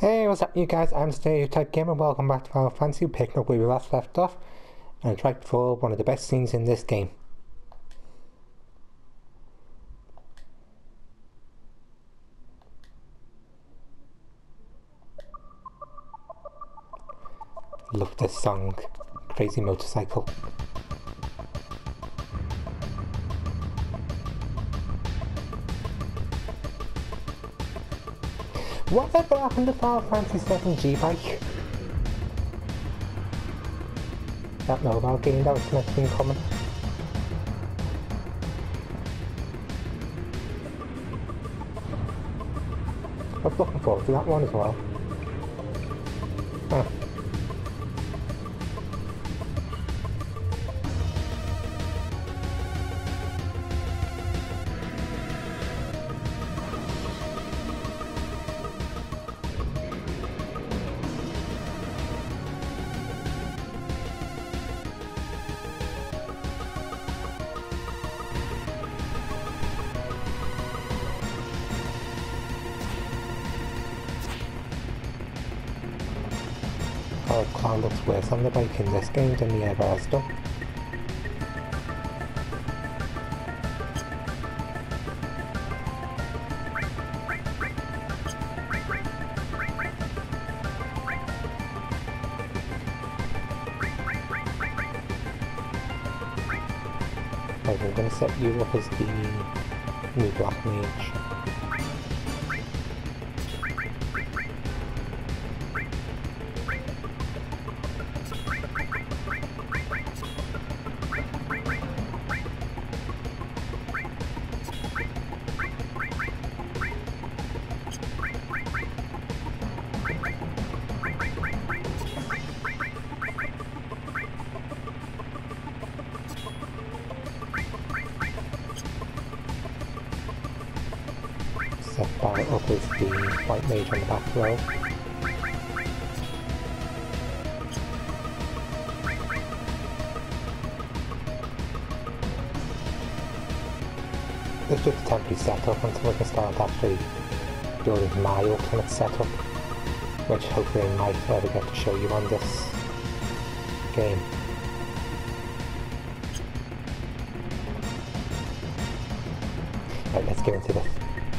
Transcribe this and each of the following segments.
Hey, what's up you guys? I'm TheGaymerPlays. Welcome back to Final Fantasy, picking up where we last left off. And it's right before one of the best scenes in this game. Love this song. Crazy Motorcycle. Whatever happened to Final Fantasy 7 G-Bike? That mobile game that was meant to be coming. I was looking forward to that one as well. Huh. Oh, Cloud looks worse on the bike in this game than he ever has done. Right, I'm going to set you up as the new Black Mage. Set Barret up as the White Mage on the back row. It's just a temporary setup until we can start actually building my ultimate setup, which hopefully I might ever get to show you on this game. Right, let's get into this.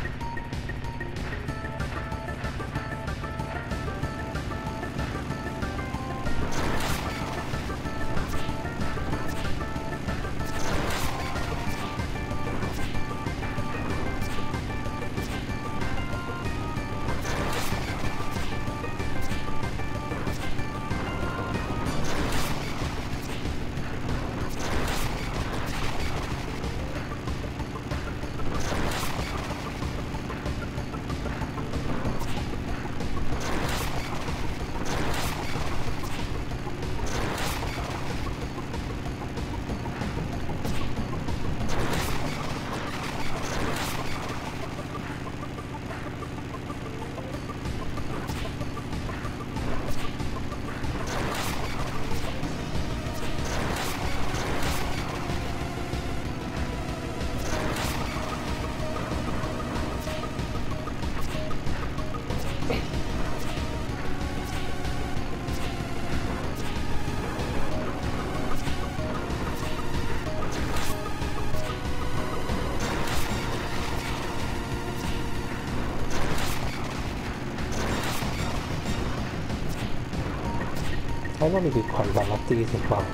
I normally do quite well at these as well.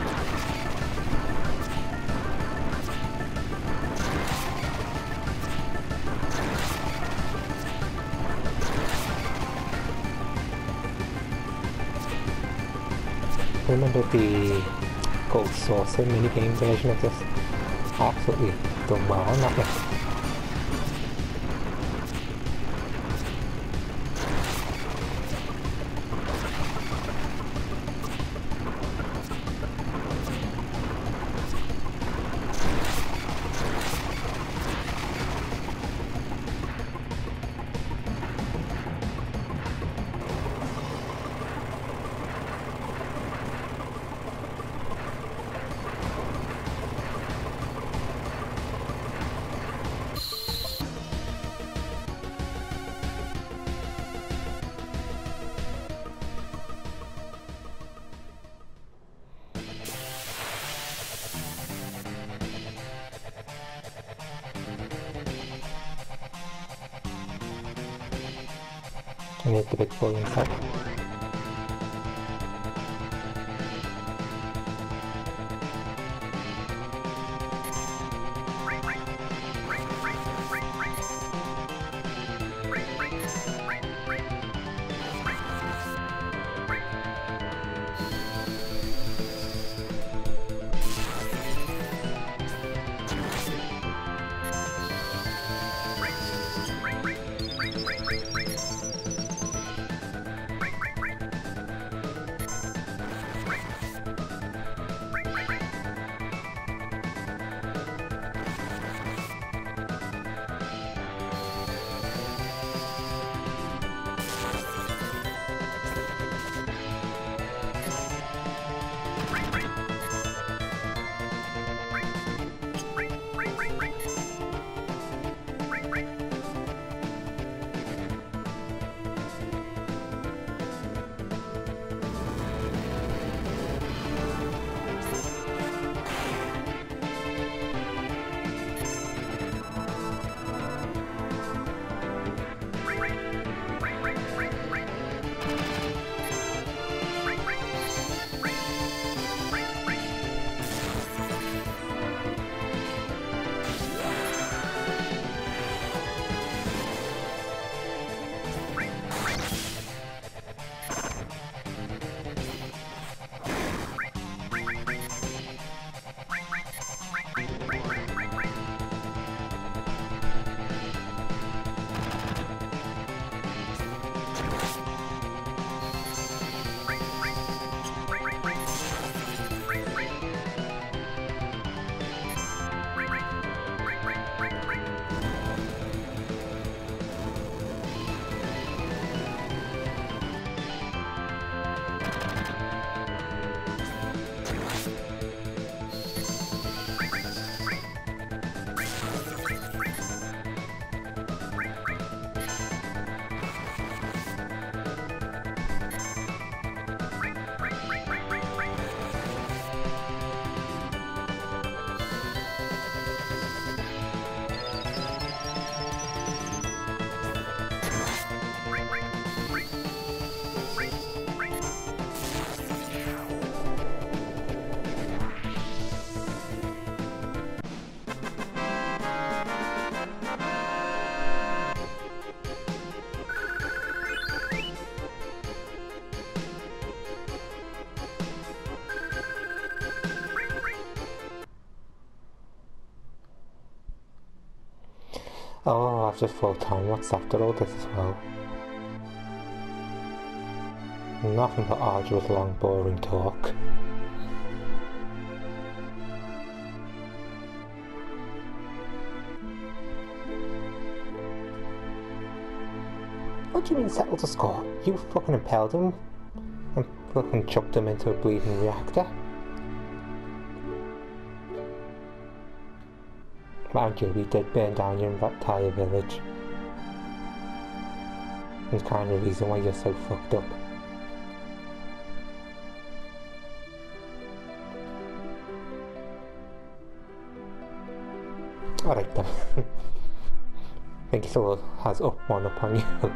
Remember the Gold Saucer minigame version of this? Absolutely done well on that one. And here's the big boy inside. Oh, I've just thought time what's after all this as well. Nothing but arduous, long, boring talk. What do you mean settle the score? You fucking impaled him and fucking chucked him into a bleeding reactor. Mind you, we did burn down your entire village. It's kind of the reason why you're so fucked up. Alright then. I think he still has one up on you.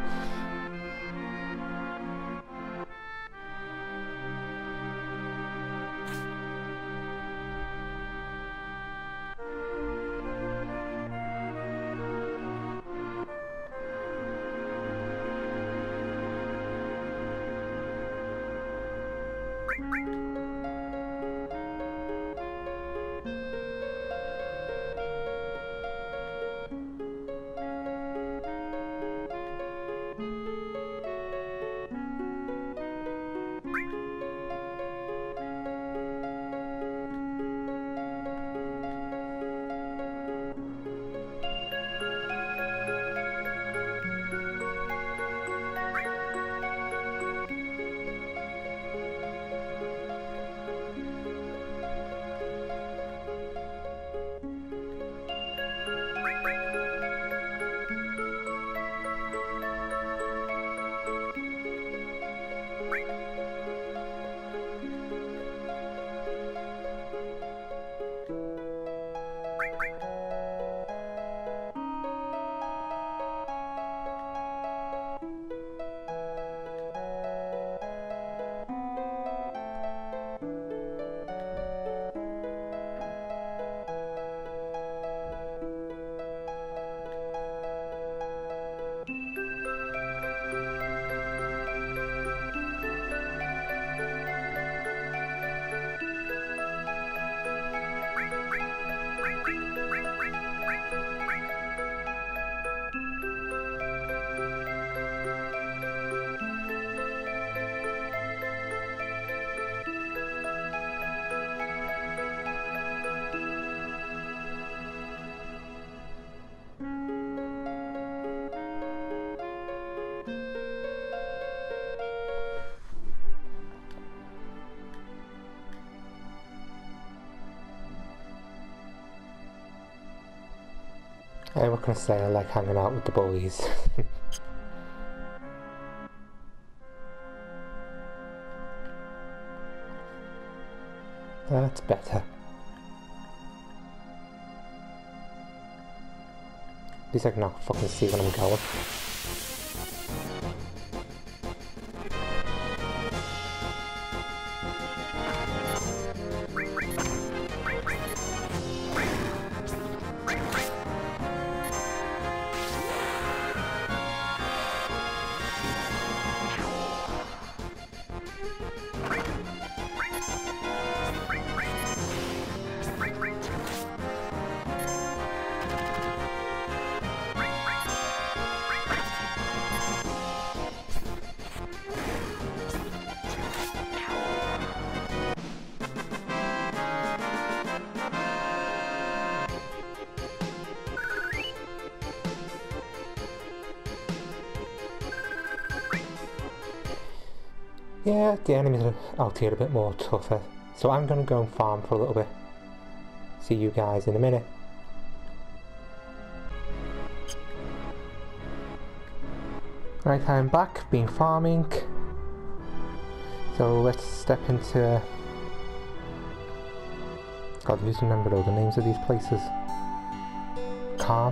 What can I say? I like hanging out with the boys. That's better. At least I can now fucking see when I'm going. Yeah, the enemies are out here a bit more tougher, so I'm going to go and farm for a little bit. See you guys in a minute. Right, I'm back, been farming. So let's step into... God, who's remembered all the names of these places? Calm.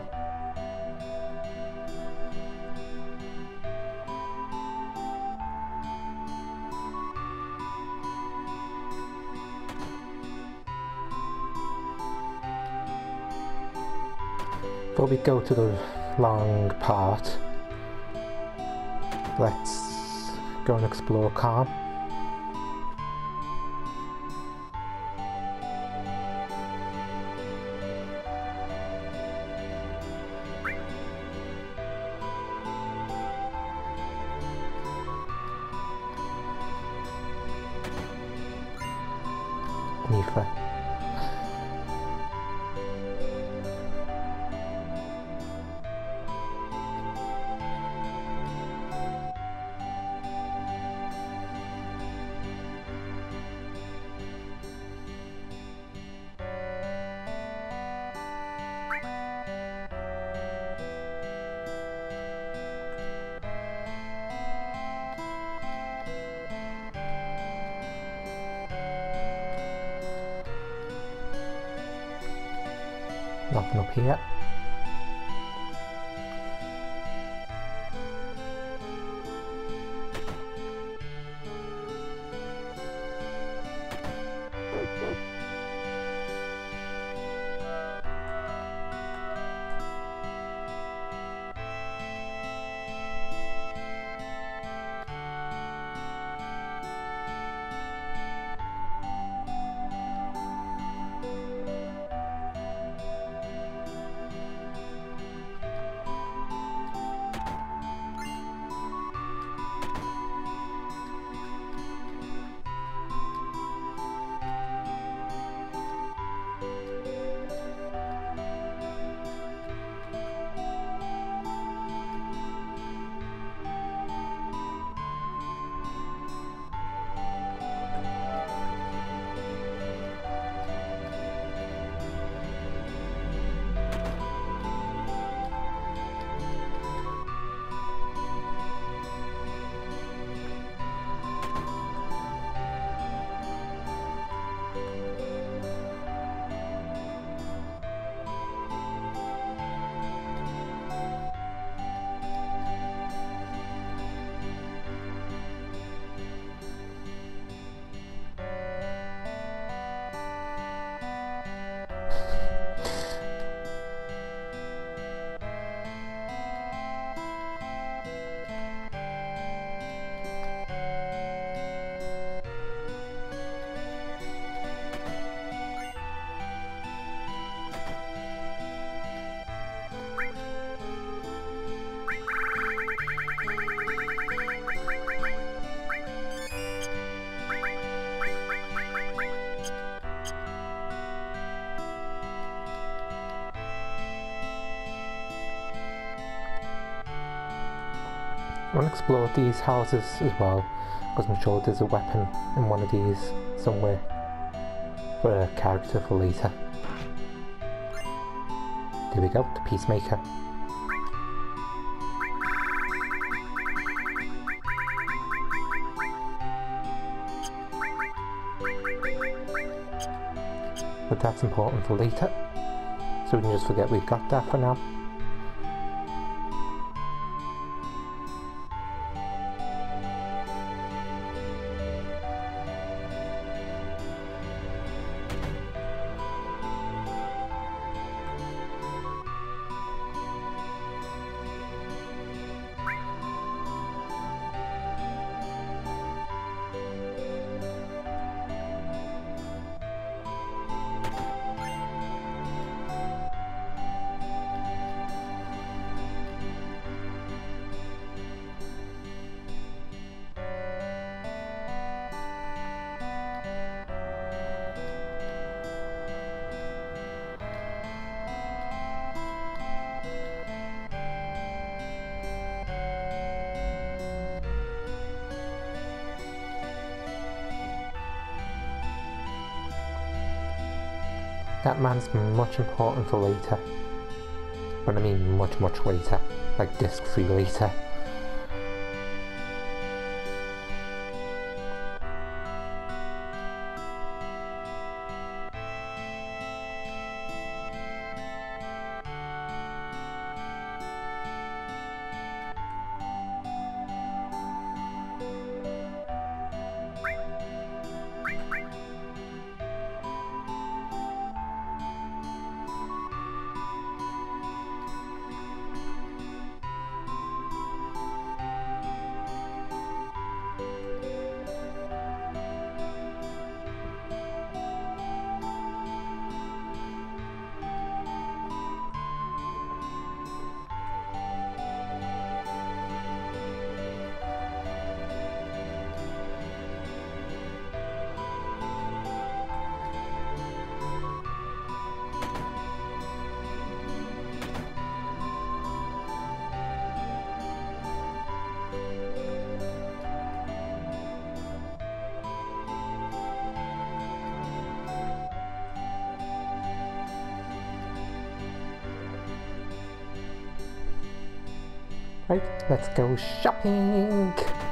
Before we go to the long part, let's go and explore Calm. Nifa. Nothing up here. I want to explore these houses as well, because I'm sure there's a weapon in one of these somewhere for a character for later. Here we go, the Peacemaker. But that's important for later, so we can just forget we've got that for now. That man's much important for later. When I mean much later, like disc 3 later. Right, let's go shopping!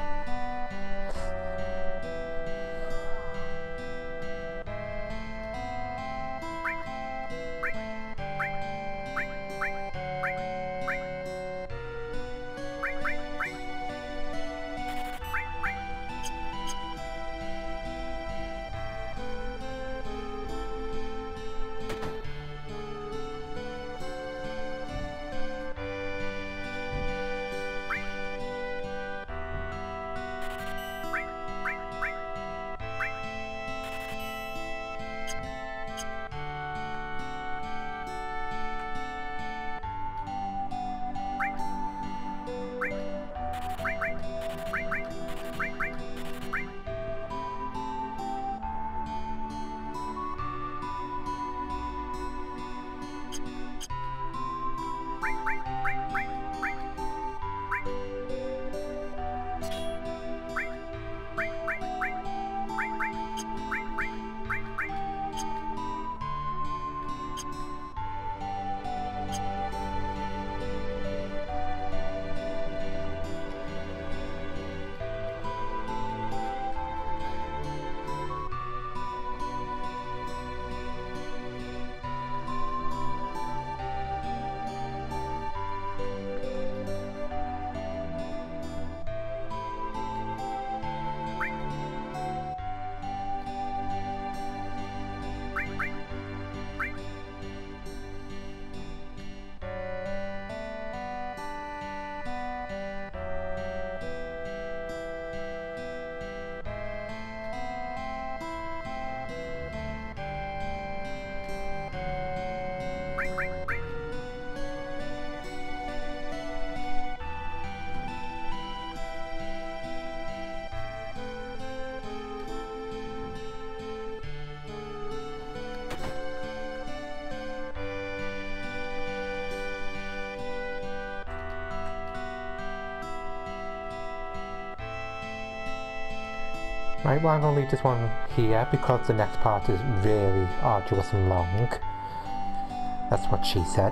Right, well I'm going to leave this one here because the next part is really arduous and long. That's what she said.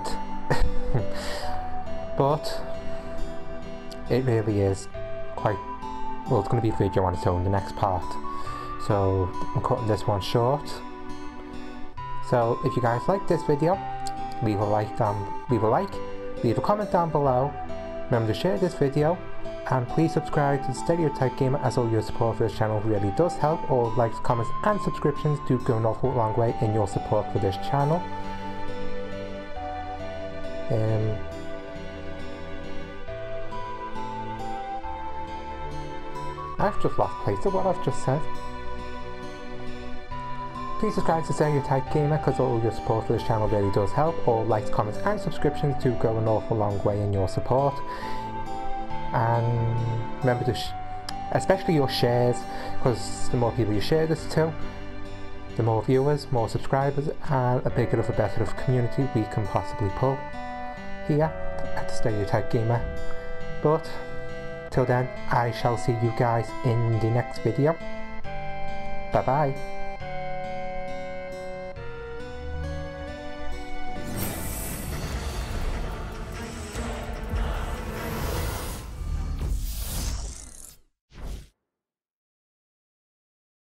But it really is quite, well, it's going to be a video on its own, the next part. So I'm cutting this one short. So if you guys like this video, leave a like, leave a comment down below. Remember to share this video, and please subscribe to the Stereotype Gamer, as all your support for this channel really does help. All likes, comments and subscriptions do go an awful long way in your support for this channel. I've just lost place of what I've just said. Please subscribe to Stereotype Gamer, because all your support for this channel really does help. All likes, comments and subscriptions do go an awful long way in your support. And remember to, especially your shares, because the more people you share this to, the more viewers, more subscribers, and a bigger of a better of community we can possibly pull here at the Stereotype Gamer. But till then, I shall see you guys in the next video. Bye bye.